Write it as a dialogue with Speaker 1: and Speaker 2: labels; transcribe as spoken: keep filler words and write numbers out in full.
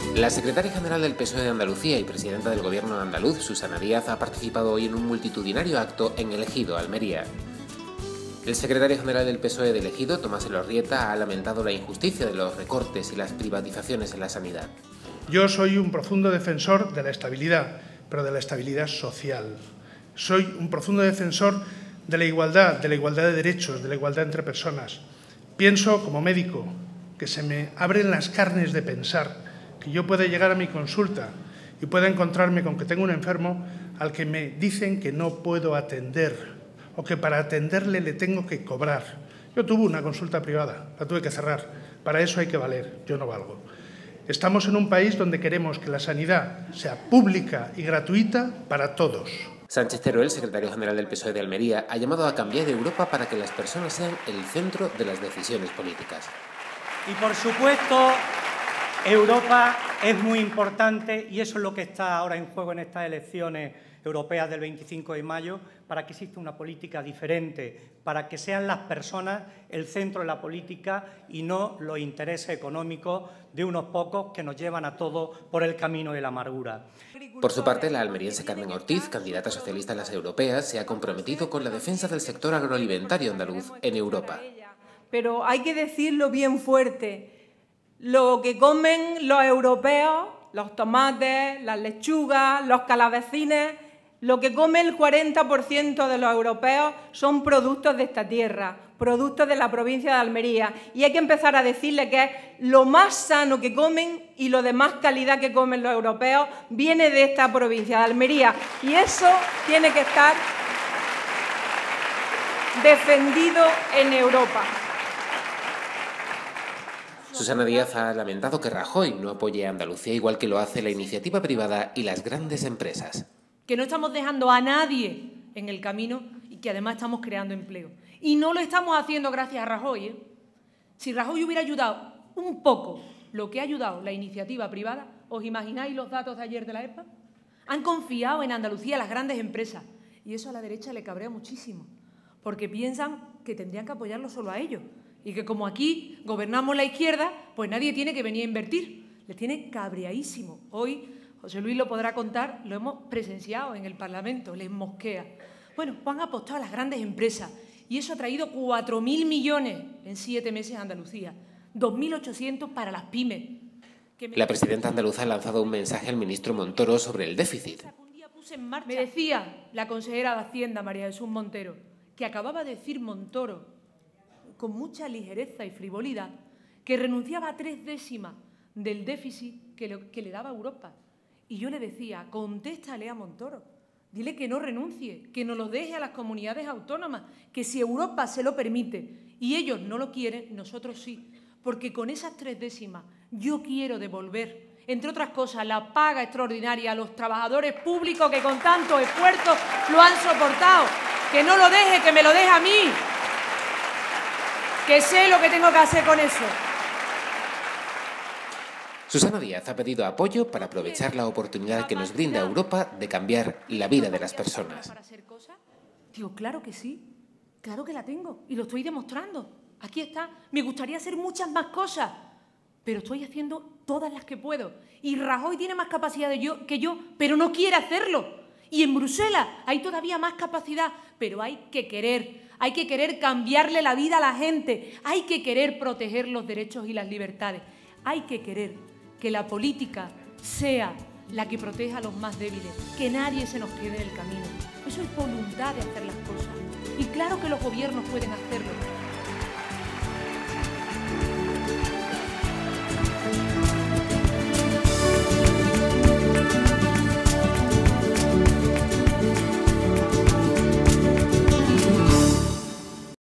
Speaker 1: La secretaria general del P S O E de Andalucía y presidenta del Gobierno andaluz, Susana Díaz, ha participado hoy en un multitudinario acto en El Ejido, Almería. El secretario general del P S O E del Ejido, Tomás Elorrieta, ha lamentado la injusticia de los recortes y las privatizaciones en la sanidad.
Speaker 2: Yo soy un profundo defensor de la estabilidad, pero de la estabilidad social. Soy un profundo defensor de la igualdad, de la igualdad de derechos, de la igualdad entre personas. Pienso, como médico, que se me abren las carnes de pensar que yo pueda llegar a mi consulta y pueda encontrarme con que tengo un enfermo al que me dicen que no puedo atender o que para atenderle le tengo que cobrar. Yo tuve una consulta privada, la tuve que cerrar. Para eso hay que valer, yo no valgo. Estamos en un país donde queremos que la sanidad sea pública y gratuita para todos.
Speaker 1: Sánchez Teruel, secretario general del P S O E de Almería, ha llamado a cambiar Europa para que las personas sean el centro de las decisiones políticas.
Speaker 3: Y, por supuesto, Europa es muy importante y eso es lo que está ahora en juego en estas elecciones europeas del veinticinco de mayo, para que exista una política diferente, para que sean las personas el centro de la política y no los intereses económicos de unos pocos que nos llevan a todos por el camino de la amargura.
Speaker 1: Por su parte, la almeriense Carmen Ortiz, candidata socialista a las europeas, se ha comprometido con la defensa del sector agroalimentario andaluz en Europa.
Speaker 4: Pero hay que decirlo bien fuerte. Lo que comen los europeos, los tomates, las lechugas, los calabacines, lo que come el cuarenta por ciento de los europeos son productos de esta tierra, productos de la provincia de Almería. Y hay que empezar a decirle que es lo más sano que comen y lo de más calidad que comen los europeos viene de esta provincia de Almería. Y eso tiene que estar defendido en Europa.
Speaker 1: Susana Díaz ha lamentado que Rajoy no apoye a Andalucía igual que lo hace la iniciativa privada y las grandes empresas.
Speaker 5: Que no estamos dejando a nadie en el camino y que además estamos creando empleo. Y no lo estamos haciendo gracias a Rajoy, ¿eh? Si Rajoy hubiera ayudado un poco lo que ha ayudado la iniciativa privada, ¿os imagináis los datos de ayer de la E P A? Han confiado en Andalucía las grandes empresas y eso a la derecha le cabrea muchísimo, porque piensan que tendrían que apoyarlo solo a ellos y que como aquí gobernamos la izquierda, pues nadie tiene que venir a invertir. Les tiene cabreadísimo. Hoy José Luis lo podrá contar, lo hemos presenciado en el Parlamento, les mosquea. Bueno, pues han apostado a las grandes empresas y eso ha traído cuatro mil millones en siete meses a Andalucía, dos mil ochocientos para las pymes.
Speaker 1: La presidenta andaluza ha lanzado un mensaje al ministro Montoro sobre el déficit.
Speaker 5: Me decía la consejera de Hacienda, María Jesús Montero, que acababa de decir Montoro, con mucha ligereza y frivolidad, que renunciaba a tres décimas del déficit que le, que le daba Europa. Y yo le decía, contéstale a Montoro, dile que no renuncie, que no lo deje a las comunidades autónomas, que si Europa se lo permite y ellos no lo quieren, nosotros sí. Porque con esas tres décimas yo quiero devolver, entre otras cosas, la paga extraordinaria a los trabajadores públicos que con tanto esfuerzo lo han soportado. Que no lo deje, que me lo deje a mí, que sé lo que tengo que hacer con eso.
Speaker 1: Susana Díaz ha pedido apoyo para aprovechar la oportunidad que nos brinda Europa de cambiar la vida de las personas.
Speaker 5: Digo, claro que sí, claro que la tengo y lo estoy demostrando. Aquí está, me gustaría hacer muchas más cosas, pero estoy haciendo todas las que puedo. Y Rajoy tiene más capacidad de yo, que yo, pero no quiere hacerlo. Y en Bruselas hay todavía más capacidad, pero hay que querer. Hay que querer cambiarle la vida a la gente. Hay que querer proteger los derechos y las libertades. Hay que querer que la política sea la que proteja a los más débiles, que nadie se nos quede en el camino. Eso es voluntad de hacer las cosas. Y claro que los gobiernos pueden hacerlo.